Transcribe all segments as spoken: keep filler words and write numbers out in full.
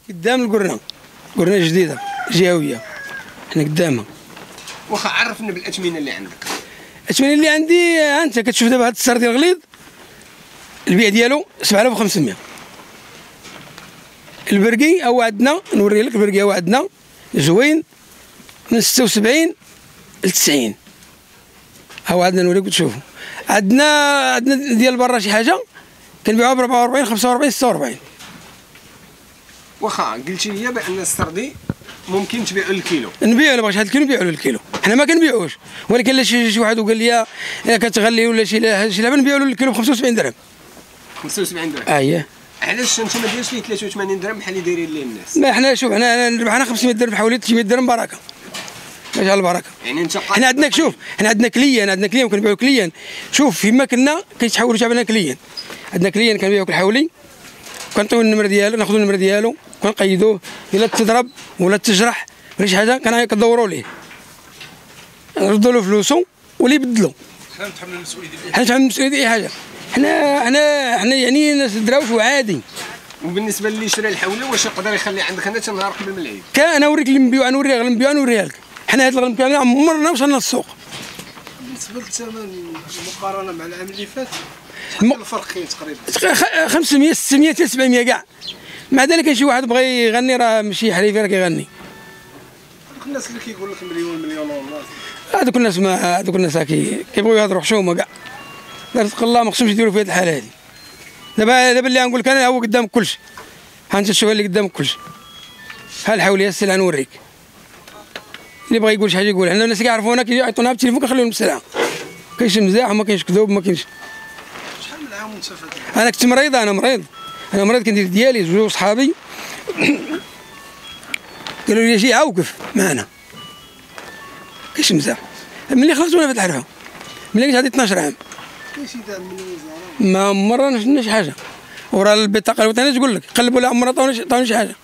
قدام القرنه، قرنه جديده جهويه، حنا قدامها. واخا عرفنا بالاثمنه اللي عندك. الاثمنه اللي عندي ها انت كتشوف دابا هذا السر ديال الغليظ البيع ديالو سبعة آلاف وخمسمية. البرقي هو عندنا نوري لك، البرقي هو عندنا زوين من ستة وسبعين ل تسعين، هو عندنا نوريك تشوفوا. عندنا عندنا ديال برا شي حاجه كنبيعوها ب أربعة وأربعين خمسة وأربعين ستة وأربعين. واخا قلتي لي بان السردي ممكن تبيعوا الكيلو. نبيعوا الا بغيت هاد الكيلو نبيعوا الكيلو، حنا ما كنبيعوش، ولكن لا شي شي واحد وقال لي كتغلي ولا شي شي لعبه نبيعوا له الكيلو ب خمسة وسبعين درهم. خمسة وسبعين درهم. اييه. علاش انت ما ديرش فيه ثلاثة وثمانين درهم بحال اللي دايرين ليه الناس؟ ما حنا شوف حنا ربحنا خمسمية درهم حوالي ثلاثمية درهم بركه. ماشي على البركه. يعني انت حنا عندنا شوف حنا عندنا كليان، عندنا كليان كنبيعوا كليان. شوف فيما كنا كيتحولوا جابنا كليان. عندنا كليان كنبيعوا الحولي، كنعطيو النمر ديالو، ناخذوا النمر ديالو كنقيدوه، الا تضرب ولا تجرح ولا شي حاجه كندوروا ليه، نردوا له فلوسو ولا يبدلوا. حنا نتحملوا المسؤوليه ديال حنا نتحملوا المسؤوليه ديال اي حاجه. حنا حنا حنا يعني ناس دراوش وعادي. وبالنسبه للي شرا الحوله واش يقدر يخلي عندك هنا حتى نهار قبل من العيد؟ كان انا نوريك اللي نبيعو، نوريها غير نبيعو نوريها لك. حنا هاد الغنم كامل عمرنا وصلنا للسوق. بالنسبه للثمن المقارنه مع العام اللي فات شحال الفرق كاين تقريبا؟ خمسمية ستمية حتى سبعمية كاع. مع ذلك كاين شي واحد بغى يغني راه ماشي حريفي راه كيغني. هذوك الناس اللي كيقول لك مليون مليون ونص، هذوك الناس ما هذوك الناس كي كيبغيو يهضروا حشومه كاع. رزق الله ما خصهمش يديروا في هذه الحاله هذه. دابا دابا اللي غنقول لك انا هو قدامك كلشي. ها انت شوف اللي قدامك كلشي. ها الحوليه السلعه نوريك. اللي بغى يقول شي حاجه يقول، حنا الناس كيعرفونا كيعيطونا بالتليفون كنخليوهم بالسلعه. كاينش مزاح وما كاينش كذوب وما كاينش. شحال من عام وانت فات؟ انا كنت مريض، انا مريض انا مريض كندير ديالي جوج صحابي قالوا لي جي عاوقف معنا. كاينش مزاح. ملي خرجت وانا في الحرفه، ملي كنت عندي اثناش عام كاين شي دعم من الوزاره؟ ما عمرنا شفنا شي حاجه. وراه البطاقه الوطنيه تقول لك قلبوا لها عمرنا عطاوني عطاوني شي حاجه.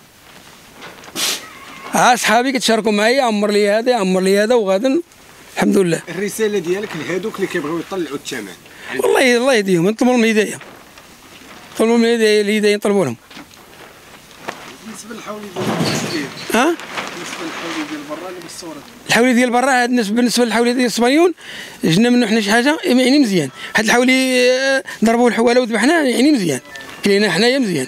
ها صحابي كتشاركوا معايا، عمر لي هذا عمر لي هذا وغادا الحمد لله. الرساله ديالك لهذوك اللي كيبغيو يطلعوا الثمن؟ والله الله يهديهم، نطلبوا لهم الهدايه، نطلبوا لهم الهدايه الهدايه نطلبوا لهم. بالنسبه للحولي ديال ها؟ بالنسبه للحولي ديال برا اللي بالصوره، الحولي ديال برا بالنسبه للحولي ديال الصبيون جبنا منه حنا شي حاجه يعني مزيان. هاد الحولي ضربوا الحواله وذبحناه يعني مزيان، كلينا حنايا مزيان.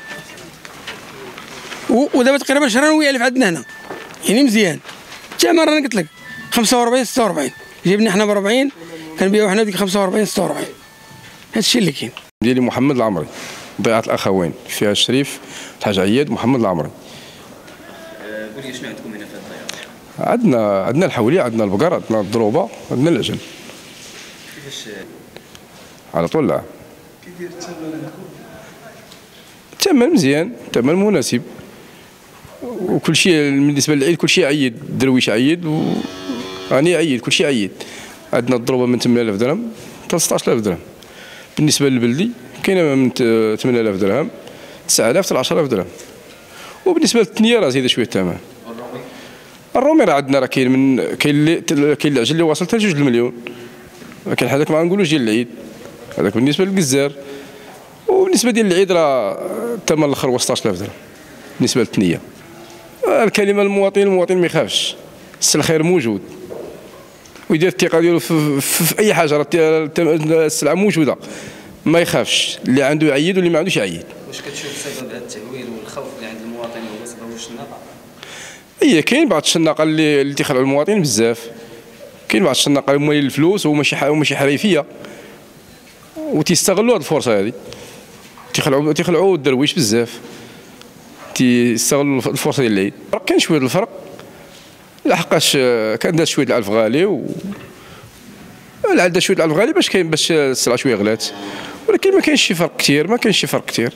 ودابا تقريبا شهرين ويالف عندنا هنا يعني مزيان. حتى مره انا قلت لك خمسة وأربعين ستة وأربعين جبنا حنا ب أربعين كنبيعوا حنا ديك خمسة وأربعين ستة وأربعين. هذا الشيء اللي كاين. ديالي محمد العمري، ضيعة الاخوين فيها الشريف الحاج عياد محمد العمري. قول لي شنو عندكم هنا في الضيعه؟ عندنا عندنا الحوليه، عندنا البقر، عندنا الضروبه، عندنا العجل. كيفاش على طول لا. كيدير الثمن؟ الثمن مزيان، الثمن مناسب، وكل شيء بالنسبه للعيد كل شيء عيد، الدرويش عيد وراني عيد كل شيء عيد. عندنا الضروبه من ثمانية آلاف درهم حتى ستطاش آلاف درهم. بالنسبه للبلدي كاينه من ثمانية آلاف درهم تسعة آلاف حتى عشرة آلاف درهم. وبالنسبه للثنيه راه زايده شويه الثمن. والرومي؟ الرومي راه عندنا راه كاين من كاين اللي كاين العجل اللي واصل حتى لجوج المليون، ولكن هذاك ما نقولوش ديال العيد، هذاك بالنسبه للقزار. وبالنسبه ديال العيد راه الثمن الاخر هو ستطاش آلاف درهم بالنسبه للثنيه. الكلمه للمواطن، المواطن ما يخافش، الخير موجود ويدير الثقه ديالو في, في, في اي حاجه، راه السلعه موجوده ما يخافش، اللي عنده يعيد واللي ما عندوش يعيد. واش كتشوف سبب هذا التهويل والخوف اللي عند المواطن هو سبب الشناقه؟ اي كاين بعض الشناقه اللي اللي تيخلعوا المواطن بزاف، كاين بعض الشناقه اللي موالين الفلوس وماشي وماشي حريفيه وتيستغلوا هذه الفرصه هذه، تيخلعوا تيخلعوا الدرويش بزاف، تيستغلوا الفرصه ديال العيد. كاين شويه الفرق لحقاش كان داز شويه العلف غالي و عندها شويه العلف غالي باش كاين باش السلعه شويه غلات، ولكن ما كاينش شي فرق كثير، ما كاينش شي فرق كثير.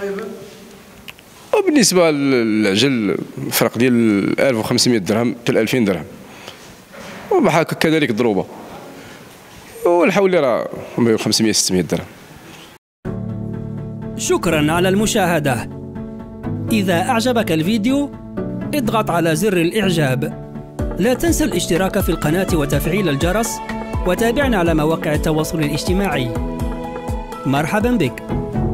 وبالنسبه للعجل الفرق ديال ألف وخمسمية درهم حتى ألفين درهم، وبحال كذلك الضروبه، والحولي راه خمسمية ستمية درهم. شكرا على المشاهدة. إذا أعجبك الفيديو اضغط على زر الإعجاب. لا تنسى الاشتراك في القناة وتفعيل الجرس، وتابعنا على مواقع التواصل الاجتماعي. مرحبا بك.